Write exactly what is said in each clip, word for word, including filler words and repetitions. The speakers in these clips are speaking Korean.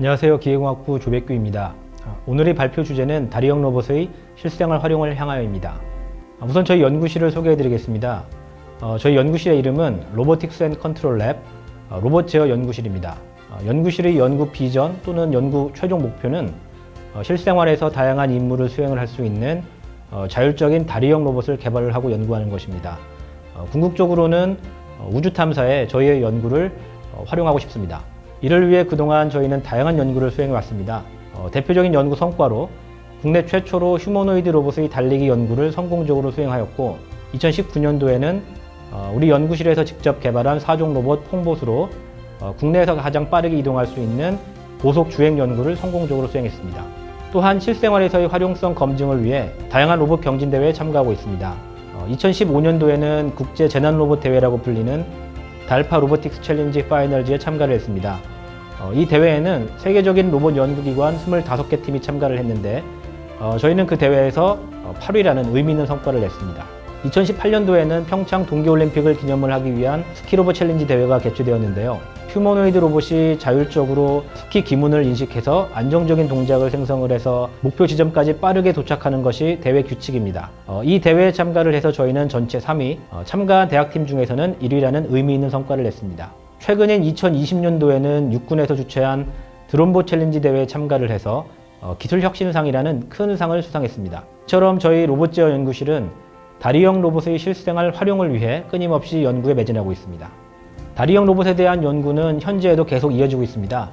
안녕하세요. 기계공학부 조백규입니다. 오늘의 발표 주제는 다리형 로봇의 실생활 활용을 향하여입니다. 우선 저희 연구실을 소개해 드리겠습니다. 어, 저희 연구실의 이름은 로보틱스 앤 컨트롤 랩 어, 로봇 제어 연구실입니다. 어, 연구실의 연구 비전 또는 연구 최종 목표는 어, 실생활에서 다양한 임무를 수행을 할 수 있는 어, 자율적인 다리형 로봇을 개발을 하고 연구하는 것입니다. 어, 궁극적으로는 어, 우주 탐사에 저희의 연구를 어, 활용하고 싶습니다. 이를 위해 그동안 저희는 다양한 연구를 수행해 왔습니다. 어, 대표적인 연구 성과로 국내 최초로 휴머노이드 로봇의 달리기 연구를 성공적으로 수행하였고, 이천십구 년도에는 어, 우리 연구실에서 직접 개발한 사종 로봇 퐁봇으로 어, 국내에서 가장 빠르게 이동할 수 있는 고속 주행 연구를 성공적으로 수행했습니다. 또한 실생활에서의 활용성 검증을 위해 다양한 로봇 경진대회에 참가하고 있습니다. 어, 이천십오 년도에는 국제 재난 로봇 대회라고 불리는 달파 로보틱스 챌린지 파이널즈에 참가를 했습니다. 어, 이 대회에는 세계적인 로봇 연구기관 스물다섯 개 팀이 참가를 했는데 어, 저희는 그 대회에서 어, 팔 위라는 의미 있는 성과를 냈습니다. 이천십팔 년도에는 평창 동계올림픽을 기념을 하기 위한 스키 로봇 챌린지 대회가 개최되었는데요. 휴머노이드 로봇이 자율적으로 스키 기문을 인식해서 안정적인 동작을 생성을 해서 목표 지점까지 빠르게 도착하는 것이 대회 규칙입니다. 어, 이 대회에 참가를 해서 저희는 전체 삼 위, 어, 참가한 대학팀 중에서는 일 위라는 의미 있는 성과를 냈습니다. 최근인 이천이십 년도에는 육군에서 주최한 드론봇 챌린지 대회에 참가를 해서 어, 기술혁신상이라는 큰 상을 수상했습니다. 이처럼 저희 로봇 제어 연구실은 다리형 로봇의 실생활 활용을 위해 끊임없이 연구에 매진하고 있습니다. 다리형 로봇에 대한 연구는 현재에도 계속 이어지고 있습니다.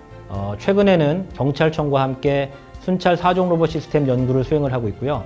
어, 최근에는 경찰청과 함께 순찰 사종 로봇 시스템 연구를 수행을 하고 있고요.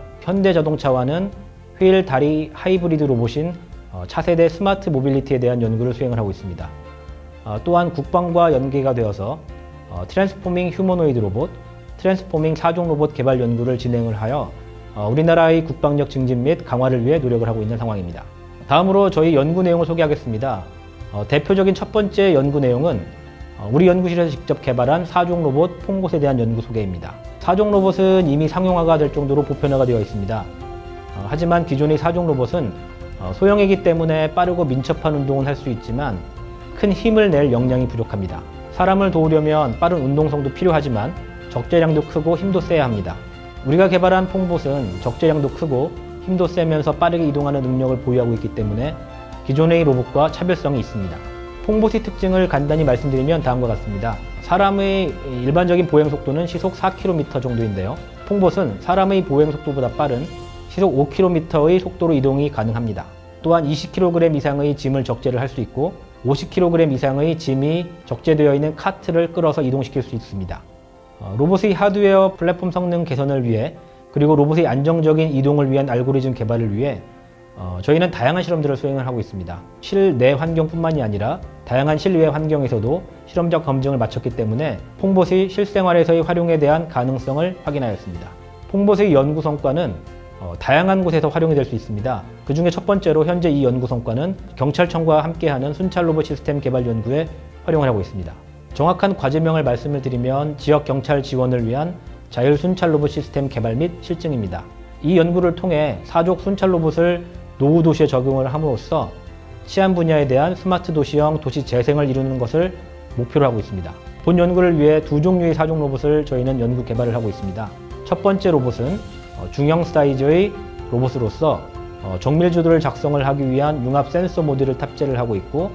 현대자동차와는 휠 다리 하이브리드 로봇인 어, 차세대 스마트 모빌리티에 대한 연구를 수행을 하고 있습니다. 어, 또한 국방과 연계가 되어서 어, 트랜스포밍 휴머노이드 로봇, 트랜스포밍 사종 로봇 개발 연구를 진행을 하여 어, 우리나라의 국방력 증진 및 강화를 위해 노력을 하고 있는 상황입니다. 다음으로 저희 연구 내용을 소개하겠습니다. 어, 대표적인 첫 번째 연구 내용은 어, 우리 연구실에서 직접 개발한 사종 로봇 퐁봇에 대한 연구 소개입니다. 사종 로봇은 이미 상용화가 될 정도로 보편화가 되어 있습니다. 어, 하지만 기존의 사종 로봇은 어, 소형이기 때문에 빠르고 민첩한 운동은 할 수 있지만 큰 힘을 낼 역량이 부족합니다. 사람을 도우려면 빠른 운동성도 필요하지만 적재량도 크고 힘도 세야 합니다. 우리가 개발한 퐁봇은 적재량도 크고 힘도 세면서 빠르게 이동하는 능력을 보유하고 있기 때문에 기존의 로봇과 차별성이 있습니다. 퐁봇의 특징을 간단히 말씀드리면 다음과 같습니다. 사람의 일반적인 보행 속도는 시속 사 킬로미터 정도인데요. 퐁봇은 사람의 보행 속도보다 빠른 시속 오 킬로미터의 속도로 이동이 가능합니다. 또한 이십 킬로그램 이상의 짐을 적재를 할 수 있고 오십 킬로그램 이상의 짐이 적재되어 있는 카트를 끌어서 이동시킬 수 있습니다. 어, 로봇의 하드웨어 플랫폼 성능 개선을 위해 그리고 로봇의 안정적인 이동을 위한 알고리즘 개발을 위해 어, 저희는 다양한 실험들을 수행을 하고 있습니다. 실내 환경뿐만이 아니라 다양한 실외 환경에서도 실험적 검증을 마쳤기 때문에 퐁봇의 실생활에서의 활용에 대한 가능성을 확인하였습니다. 퐁봇의 연구 성과는 어, 다양한 곳에서 활용이 될 수 있습니다. 그 중에 첫 번째로 현재 이 연구 성과는 경찰청과 함께하는 순찰 로봇 시스템 개발 연구에 활용을 하고 있습니다. 정확한 과제명을 말씀을 드리면 지역 경찰 지원을 위한 자율 순찰 로봇 시스템 개발 및 실증입니다. 이 연구를 통해 사족 순찰 로봇을 노후 도시에 적용을 함으로써 치안 분야에 대한 스마트 도시형 도시 재생을 이루는 것을 목표로 하고 있습니다. 본 연구를 위해 두 종류의 사종 로봇을 저희는 연구 개발을 하고 있습니다. 첫 번째 로봇은 중형 사이즈의 로봇으로서 정밀 지도를 작성을 하기 위한 융합 센서 모듈을 탑재를 하고 있고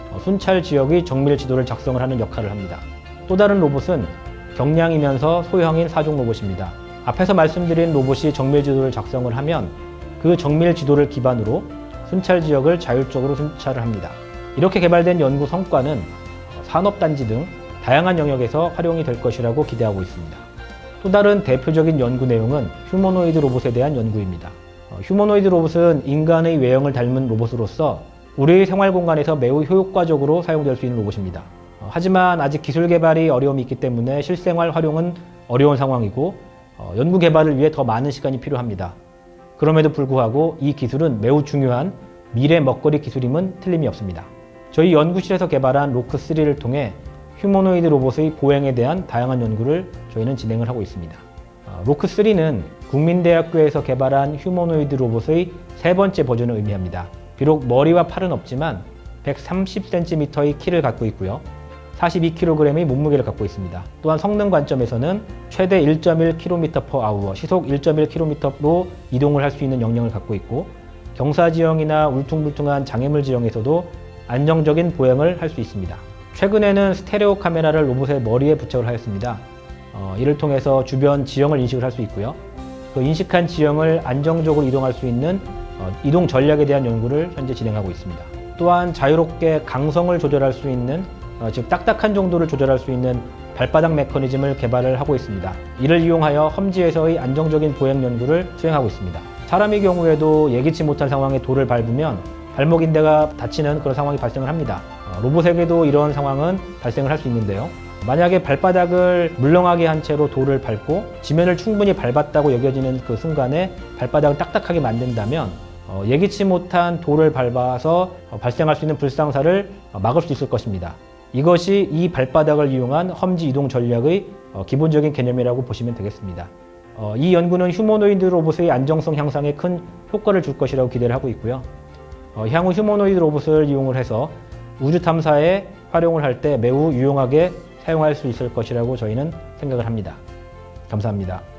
순찰 지역의 정밀 지도를 작성을 하는 역할을 합니다. 또 다른 로봇은 경량이면서 소형인 사종 로봇입니다. 앞에서 말씀드린 로봇이 정밀 지도를 작성을 하면 그 정밀 지도를 기반으로 순찰 지역을 자율적으로 순찰을 합니다. 이렇게 개발된 연구 성과는 산업단지 등 다양한 영역에서 활용이 될 것이라고 기대하고 있습니다. 또 다른 대표적인 연구 내용은 휴머노이드 로봇에 대한 연구입니다. 어, 휴머노이드 로봇은 인간의 외형을 닮은 로봇으로서 우리의 생활 공간에서 매우 효과적으로 사용될 수 있는 로봇입니다. 어, 하지만 아직 기술 개발이 어려움이 있기 때문에 실생활 활용은 어려운 상황이고 어, 연구 개발을 위해 더 많은 시간이 필요합니다. 그럼에도 불구하고 이 기술은 매우 중요한 미래 먹거리 기술임은 틀림이 없습니다. 저희 연구실에서 개발한 로크 쓰리를 통해 휴머노이드 로봇의 보행에 대한 다양한 연구를 저희는 진행을 하고 있습니다. 로크 쓰리는 국민대학교에서 개발한 휴머노이드 로봇의 세 번째 버전을 의미합니다. 비록 머리와 팔은 없지만 백삼십 센티미터의 키를 갖고 있고요. 사십이 킬로그램의 몸무게를 갖고 있습니다. 또한 성능 관점에서는 최대 일 점 일 킬로미터 퍼 아워, 시속 일 점 일 킬로미터로 이동을 할 수 있는 역량을 갖고 있고 경사 지형이나 울퉁불퉁한 장애물 지형에서도 안정적인 보행을 할 수 있습니다. 최근에는 스테레오 카메라를 로봇의 머리에 부착을 하였습니다. 어, 이를 통해서 주변 지형을 인식을 할 수 있고요. 그 인식한 지형을 안정적으로 이동할 수 있는 어, 이동 전략에 대한 연구를 현재 진행하고 있습니다. 또한 자유롭게 강성을 조절할 수 있는 어, 즉 딱딱한 정도를 조절할 수 있는 발바닥 메커니즘을 개발을 하고 있습니다. 이를 이용하여 험지에서의 안정적인 보행 연구를 수행하고 있습니다. 사람의 경우에도 예기치 못한 상황에 돌을 밟으면 발목 인대가 다치는 그런 상황이 발생을 합니다. 어, 로봇에게도 이런 상황은 발생을 할 수 있는데요. 만약에 발바닥을 물렁하게 한 채로 돌을 밟고 지면을 충분히 밟았다고 여겨지는 그 순간에 발바닥을 딱딱하게 만든다면 어, 예기치 못한 돌을 밟아서 어, 발생할 수 있는 불상사를 어, 막을 수 있을 것입니다. 이것이 이 발바닥을 이용한 험지 이동 전략의 어, 기본적인 개념이라고 보시면 되겠습니다. 어, 이 연구는 휴머노이드 로봇의 안정성 향상에 큰 효과를 줄 것이라고 기대를 하고 있고요. 어, 향후 휴머노이드 로봇을 이용을 해서 우주 탐사에 활용을 할 때 매우 유용하게 사용할 수 있을 것이라고 저희는 생각을 합니다. 감사합니다.